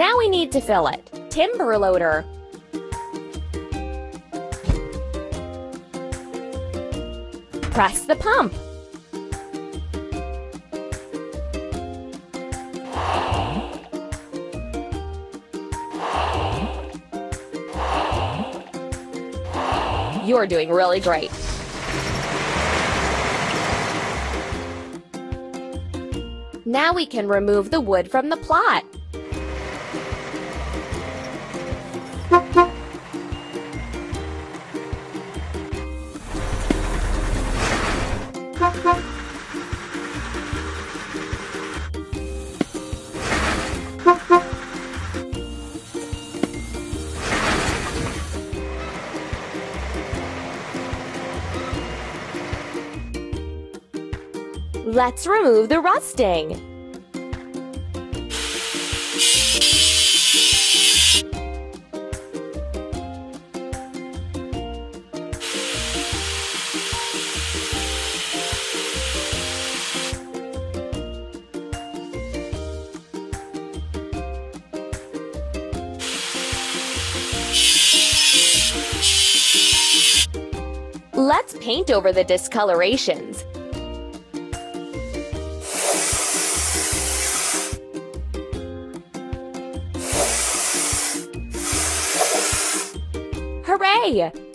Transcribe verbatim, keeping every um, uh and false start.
Now we need to fill it. Timber loader. Press the pump. You're doing really great. Now we can remove the wood from the plot. Let's remove the rusting. Let's paint over the discolorations. Hooray!